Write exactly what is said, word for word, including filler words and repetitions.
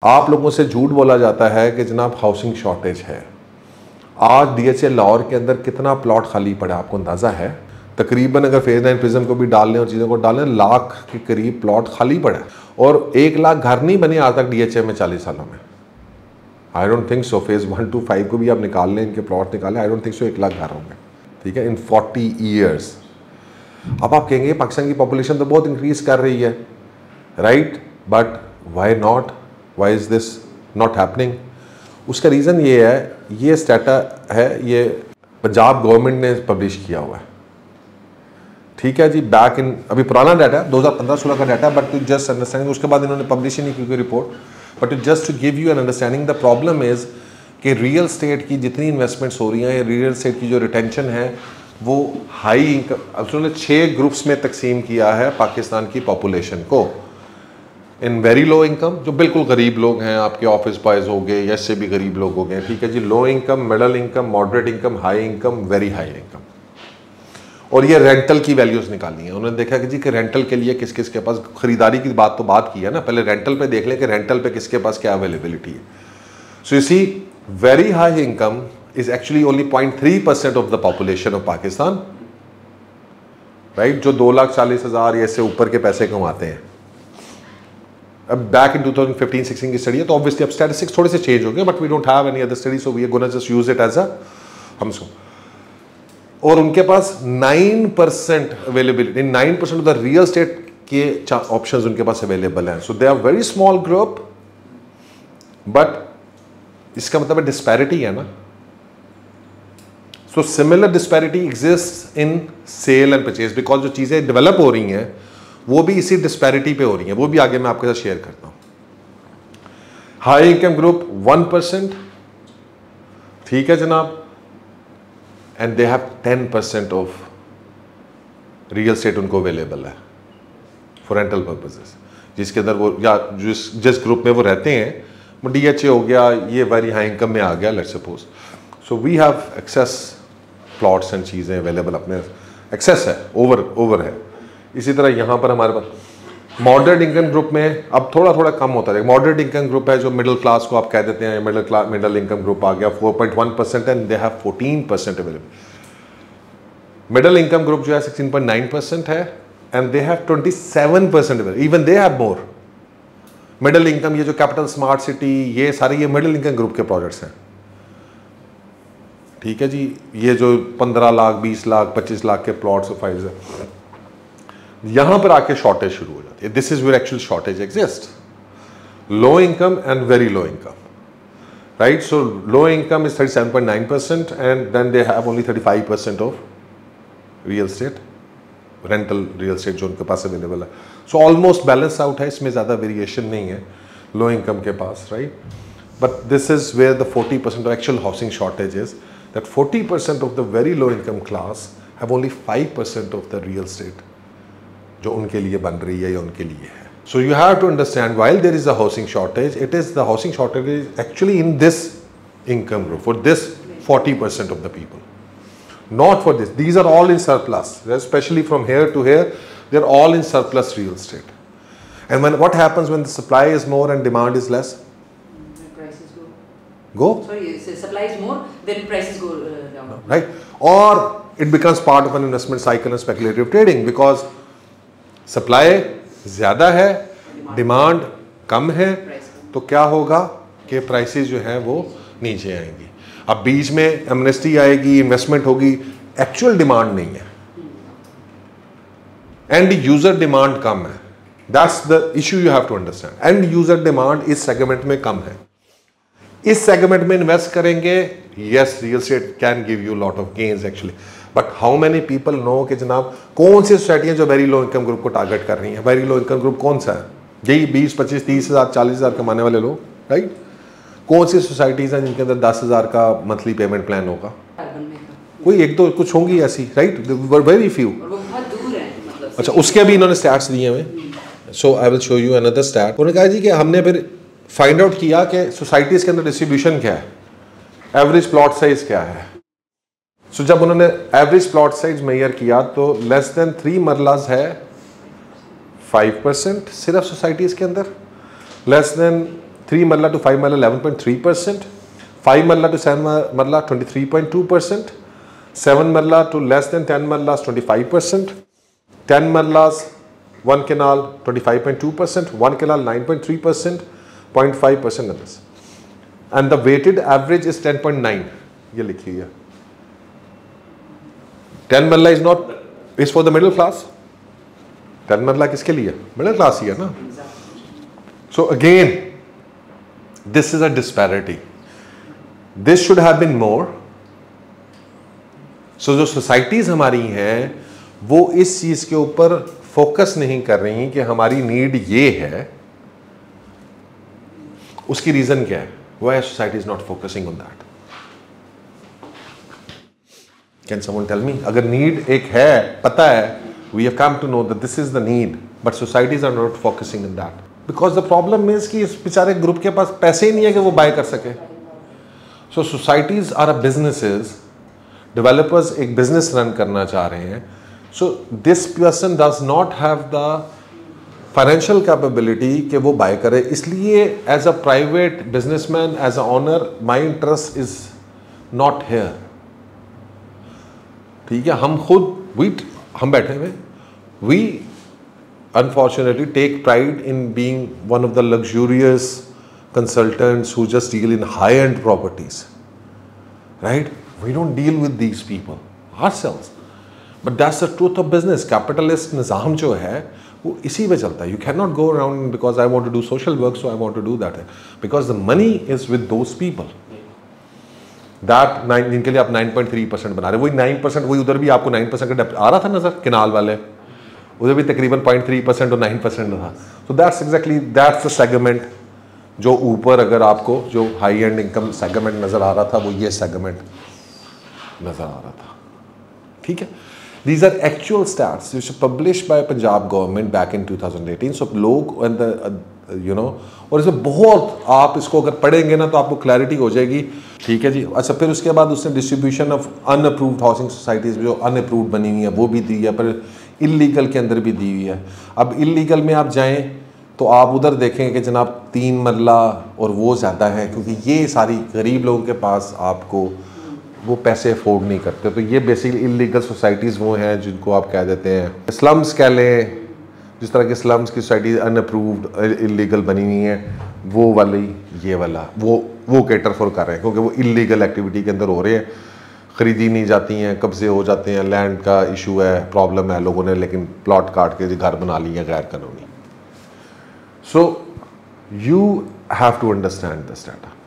आप लोगों से झूठ बोला जाता है कि जनाब हाउसिंग शॉर्टेज है। आज डीएचए लाहौर के अंदर कितना प्लॉट खाली पड़ा आपको अंदाज़ा है? तकरीबन अगर फेज नाइन प्रिज्म को भी डाल लें और चीज़ों को डाल लें, लाख के करीब प्लॉट खाली पड़ा है और एक लाख घर नहीं बने आज तक डीएचए में चालीस सालों में। I don't think so. Phase one two five को भी आप निकाल लें, इनके प्लॉट निकालें, आई डोंट थिंक सो एक लाख घर होंगे, ठीक है, इन फोर्टी ईयर्स। अब आप कहेंगे पाकिस्तान की पॉपुलेशन तो बहुत इंक्रीज कर रही है, right, but why not, why is this not happening? उसका रीज़न ये है, ये स्टेटा है, ये पंजाब गवर्नमेंट ने पब्लिश किया हुआ है, ठीक है जी, बैक इन, अभी पुराना डाटा है, दो हज़ार पंद्रह सोलह का data, but to just understanding, उसके बाद इन्होंने पब्लिश ही नहीं की कोई report, but to just to give you an understanding. The problem is कि रियल स्टेट की जितनी इन्वेस्टमेंट्स हो रही हैं, रियल स्टेट की जो रिटेंशन है वो हाई इनकम, अब उन्होंने छः ग्रुप्स में तकसीम किया है पाकिस्तान की पॉपुलेशन को। इन वेरी लो इनकम, जो बिल्कुल गरीब लोग हैं, आपके ऑफिस बॉयज़ हो गए या इससे भी गरीब लोग हो गए, ठीक है जी, low income, middle income, moderate income, high income, very high income. और ये रेंटल की वैल्यूज़ निकालनी है। उन्होंने देखा कि जी कि रेंटल के लिए किस किस के पास, खरीदारी की बात तो बात की है ना, पहले रेंटल पे देख लें कि रेंटल पे किसके पास क्या अवेलेबिलिटी है। So you see, very high income is actually only point three percent of the population of Pakistan, right, जो दो लाख चालीस हज़ार या इससे ऊपर के पैसे कमाते हैं। अब back in two thousand fifteen sixteen की स्टडी है, तो ऑब्वियसली अब स्टैटिस्टिक्स थोड़े से चेंज हो गए, but we don't have any other study, so we are gonna just use it as a hmm so. और उनके पास nine percent availability, nine percent of the real estate के ऑप्शंस उनके पास अवेलेबल हैं। So they are very small group, but इसका मतलब disparity है ना। So similar disparity exist in sale and purchase, because जो चीज़ें डेवलप हो रही हैं वो भी इसी डिस्पैरिटी पे हो रही हैं, वो भी आगे मैं आपके साथ शेयर करता हूँ। High income group one percent, ठीक है जनाब, and they have ten percent of real estate उनको अवेलेबल है फॉर रेंटल पर्पसेस, जिसके अंदर वो या जिस जिस ग्रुप में वो रहते हैं, वो डी एच ए हो गया, ये वेरी हाई इनकम में आ गया, let's suppose. So we have access plots and चीज़ें अवेलेबल, अपने एक्सेस है, ओवर ओवर है। इसी तरह यहाँ पर हमारे पास मॉडरेट इनकम ग्रुप में अब थोड़ा थोड़ा कम होता है। मॉडरेट इनकम ग्रुप है जो मिडिल क्लास को आप कह देते हैं, middle class middle income group आ गया, four point one percent and they have fourteen percent available. Middle income group जो है सिक्सटीन पॉइंट नाइन परसेंट है and they have twenty seven percent available, even they have more. Middle income, ये जो capital smart city, ये सारे ये middle income group के projects हैं, ठीक है जी। ये जो पंद्रह लाख बीस लाख पच्चीस लाख के प्लॉट्स और फाइल्स है, यहां पर आके शॉर्टेज शुरू हो जाती है। This is where actual shortage exist. Low income and very low income, right. So low income is thirty seven point nine percent and then they have only thirty five percent of real estate, rental real estate जो उनके पास available है। So almost balance out है, इसमें ज़्यादा variation नहीं है low income के पास, right. But this is where the forty percent of actual housing shortage is, that forty percent of the very low income class have only five percent of the real estate जो उनके लिए बन रही है या उनके लिए है। So you have to understand while there is a housing shortage, it is the housing shortage is actually in this income group for this forty percent of the people, not for this. These are all in surplus, especially from here to here, they are all in surplus real estate. And when what happens when the supply is more and demand is less? The prices go. Go? Sorry, supply is more, then prices go uh, down. Right? Or it becomes part of an investment cycle and speculative trading because supply ज़्यादा है, demand कम है, तो क्या होगा कि prices जो हैं वो नीचे आएंगी। अब बीच में एमनेस्टी आएगी, इन्वेस्टमेंट होगी, एक्चुअल डिमांड नहीं है, एंड यूजर डिमांड कम है। That's the issue you have to understand. And user demand इस सेगमेंट में कम है, इस सेगमेंट में इन्वेस्ट करेंगे, yes real estate can give you lot of gains actually, but how many people know कि जनाब कौन सी सोसाइटियां जो वेरी लो इनकम ग्रुप को टारगेट कर रही हैं। वेरी लो इनकम ग्रुप कौन सा है? यही बीस पच्चीस तीस हजार चालीस हजार कमाने वाले लोग, राइट। कौन सी सोसाइटीज हैं जिनके अंदर दस हजार का मंथली पेमेंट प्लान होगा? कोई एक दो कुछ होंगी ऐसी, राइट, वेरी फ्यू। अच्छा, उसके भी इन्होंने स्टैट्स दिए हुए, so I will show you another stat. उन्होंने कहा जी कि हमने फिर फाइंड आउट किया कि सोसाइटीज के अंदर डिस्ट्रीब्यूशन क्या है, एवरेज प्लॉट साइज क्या है। सो so, जब उन्होंने एवरेज प्लॉट साइज मेजर किया तो लेस देन थ्री मरलाज है फाइव परसेंट सिर्फ सोसाइटीज के अंदर, less than three marla to five marla eleven point three percent, five marla to seven marla twenty three point two percent, seven marla to less than ten marlas twenty five percent, ten marlas one kanal twenty five point two percent, one kanal nine point three percent, zero point five percent of this, and the weighted average is ten point nine. ये लिखी है. ten मरला is not is for the middle class. ten मरला किसके लिए? Middle class ही है ना. So again, this is a disparity. This should have been more. So जो सोसाइटीज हमारी हैं वो इस चीज के ऊपर फोकस नहीं कर रही कि हमारी नीड ये है. उसकी रीजन क्या है? Why society is not focusing on that? Can someone tell me? अगर नीड एक है, पता है, we have come to know that this is the need, but societies are not focusing on that. Because the problem is कि इस बेचारे group के पास पैसे ही नहीं है कि वो बाय कर सके. So societies are a businesses, developers एक business run करना चाह रहे हैं. So this person does not have the financial capability कि वो बाय करे. इसलिए as a private businessman, as a owner, my interest is not here. ठीक है, हम खुद वी हम बैठे हुए, we unfortunately take pride in being one of the luxurious consultants who just deal in high end properties, right? We don't deal with these people ourselves, but that's the truth of business. Capitalist निज़ाम जो है वो इसी में चलता है. You can not go around because I want to do social work so I want to do that, because the money is with those people that nine जिनके लिए आप नाइन पॉइंट थ्री परसेंट बना रहे. वही nine percent वही उधर भी आपको नाइन परसेंट का डेप्थ आ रहा था नजर, किनाल वाले उधर भी तकरीबन पॉइंट थ्री परसेंट और नाइन परसेंट था. So that's exactly that's the segment जो ऊपर अगर आपको जो हाई एंड इनकम सेगमेंट नजर आ रहा था वो ये सेगमेंट नजर आ रहा था. ठीक है, these are actual stats which are published by Punjab government back in two thousand eighteen. So लोग and the uh, you know, और इसमें बहुत आप इसको अगर पढ़ेंगे ना तो आपको क्लैरिटी हो जाएगी. ठीक है जी. अच्छा, फिर उसके बाद उसने distribution of unapproved housing societies जो अनअप्रूव्ड बनी हुई है वो भी दी है, पर इलीगल के अंदर भी दी हुई है. अब इलीगल में आप जाएं तो आप उधर देखें कि जनाब तीन मरला और वो ज़्यादा है, क्योंकि ये सारी गरीब लोगों के पास आपको वो पैसे अफोर्ड नहीं करते. तो ये बेसिकली इलीगल सोसाइटीज़ वो हैं जिनको आप कह देते हैं स्लम्स कह लें. जिस तरह के स्लम्स की सोसाइटी अनअप्रूव्ड इलीगल बनी हुई हैं, वो वाली ये वाला वो वो कैटर फॉर कर रहे हैं, क्योंकि वो इलीगल एक्टिविटी के अंदर हो रहे हैं. ख़रीदी नहीं जाती हैं, कब्जे हो जाते हैं, लैंड का इशू है, प्रॉब्लम है लोगों ने, लेकिन प्लॉट काट के घर बना लिए गैर कानूनी. So you have to understand this data.